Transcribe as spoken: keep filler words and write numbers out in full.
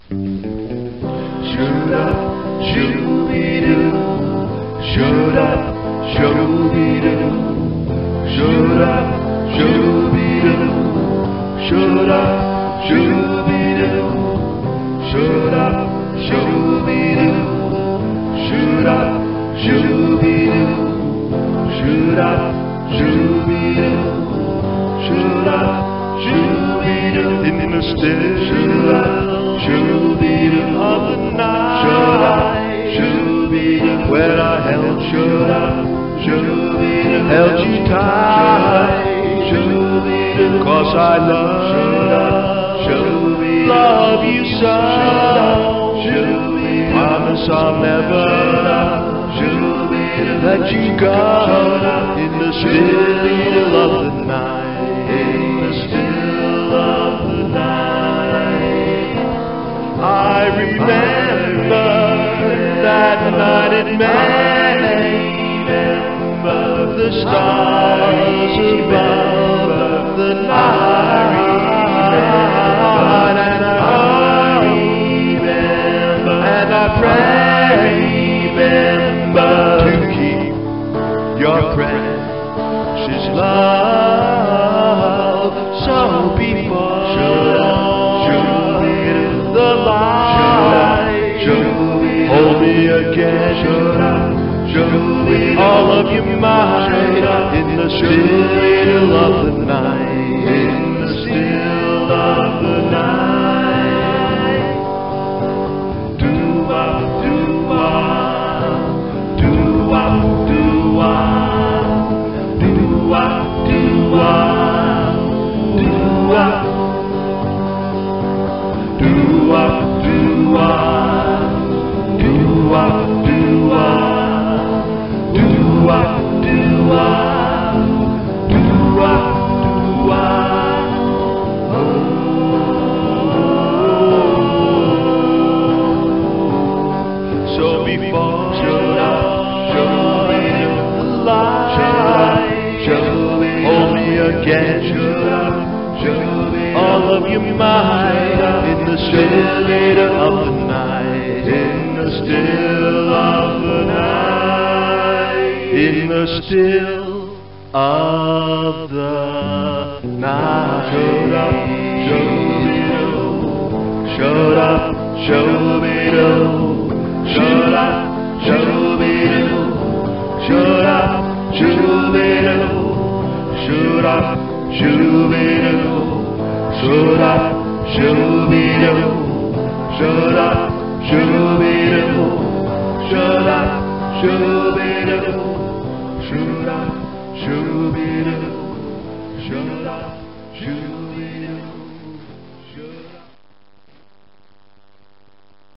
Shoot up, shoo-be-doo. Shoot up, shoo-be-doo. Shoot up, shoo-be-doo. Shoot up, shoo-be-doo. Shoot up, shoo-be-doo. Shoot up, shoo-be-doo. Shoot up, shoo-be-doo. Shoot up, shoo-be-doo. In the still shoot up, shoo-be-doo of the night. Shoot up, shoo-be-doo. When I held shoot up, shoo-be-doo. Held you tight, shoo-be-doo. 'Cause I love, shoot up, shoo-be-doo. Love you so, shoo-be-doo. Promise I'll never shoo-be-doo. Let you go in the still of the night. In the still of the night. I remember that night in May. Remember the stars above the night. And I remember, and I pray, remember to keep your precious love. So before the light, hold me again. All of your might in the still of the night. In the still of the night. Do-wah, do-wah, do-wah, do-wah, do-wah, do-wah, do-wah, do-wah, do-wah, do-wah, do-wah. Do-wah, do-wah, do-wah, do-wah. Oh. So before should I show me the light, hold me again, should I show me all of your might in the still of the night, in the still of the night. In the still of the night. Showed up, show-be-doo. Showed up, show-be-doo. Showed up, show-be-doo. Showed up, show-be-doo. Showed up, show-be-doo. Showed up, show-be-doo. Showed up, show-be-doo. Showed up, show-be-doo. Shoot up, shoo-be-doo. Shoot up, shoo.